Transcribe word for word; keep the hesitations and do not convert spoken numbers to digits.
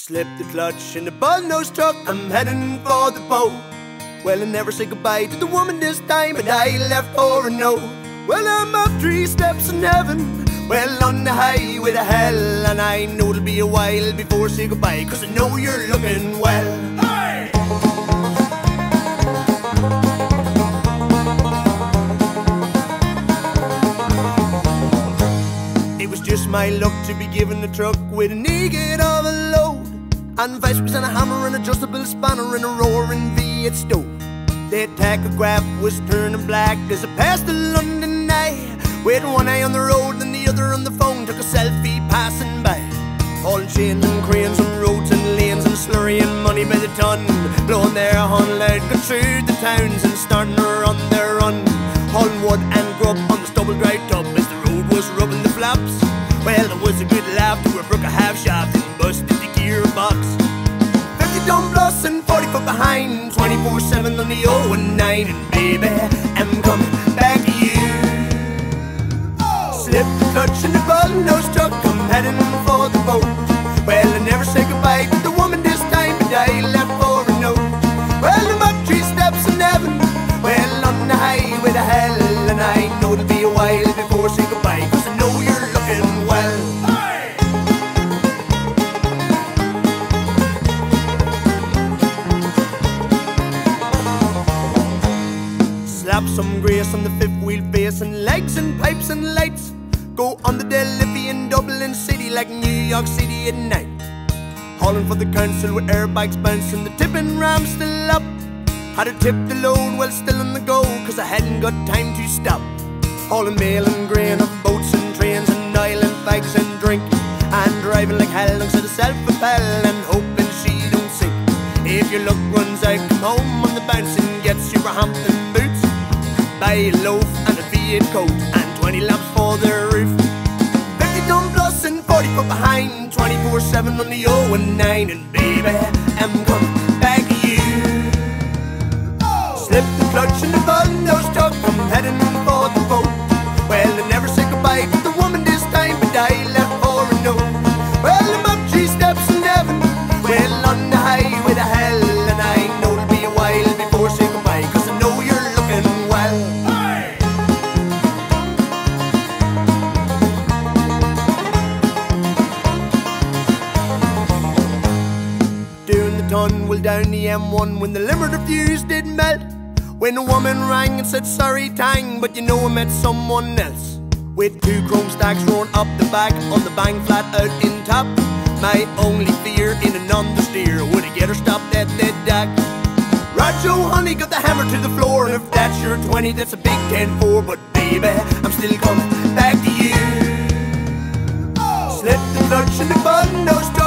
Slip the clutch in the bullnose truck, I'm heading for the boat. Well, I never say goodbye to the woman this time, but I left for a note. Well, I'm up three steps in heaven, well, on the highway to hell. And I know it'll be a while before I say goodbye, cause I know you're looking well. Hey! It was just my luck to be given the truck with a naked of a load, and vice was in a hammer, an adjustable spanner, and a roaring V eight stove. The tachograph was turning black as I passed the London eye, with one eye on the road and the other on the phone. Took a selfie passing by, hauling chains and cranes on roads and lanes, and slurrying money by the ton, blowing their horn loud, go through the towns and starting to run their run, hauling wood and grub on the stubble dry tub as the road was rubbing the flaps. Well, there was a good laugh to a brook a half shaft and busted the gearbox. Fifty ton plus and forty foot behind, twenty-four seven on the oh and nine, and baby, I'm coming back to you. Slip the clutch in the bullnose truck, I'm heading for the boat. Well, I never say goodbye to the woman this time, but I left for a note. Well, I'm up three steps in heaven, well, on the highway to hell. And I know it'll be a while before I say goodbye, cause I know you're looking well. Hey! Slap some grace on the fifth wheel base, and legs and pipes and lights. Go on the Delivery in Dublin City like New York City at night. Hauling for the council with airbags bouncing, the tipping ram still up. Had to tip the load while still on the go, cause I hadn't got time to stop. Hauling mail and grain of boats and trains, and oil and fags and drink, and driving like hell alongside a self-propel, and hoping she don't sink. If your luck runs out, come home on the bounce and get Superhampton boots, buy a loaf and a V eight coat, and twenty lamps for the roof. Fifty ton plus and forty foot behind, twenty-four seven on the oh and nine, and baby, I'm coming back to you. Slip the clutch in the bullnose truck, I'm heading for the boat. Well, I never say goodbye to the woman this time, but I left for a note. Well, I'm up three steps in heaven, well, on the highway to hell. And I know it'll be a while before I say goodbye, cause I know you're looking well. Hey! Doing the tunnel down the M one when the limiter fuse did melt, when a woman rang and said sorry tang, but you know I met someone else, with two chrome stacks rolling up the back on the bang flat out in top. My only fear in an understeer, would I get her stopped at the dock? Rojo honey got the hammer to the floor, and if that's your twenty, that's a big ten four. But baby, I'm still coming back to you. Slip the clutch in the bullnose truck,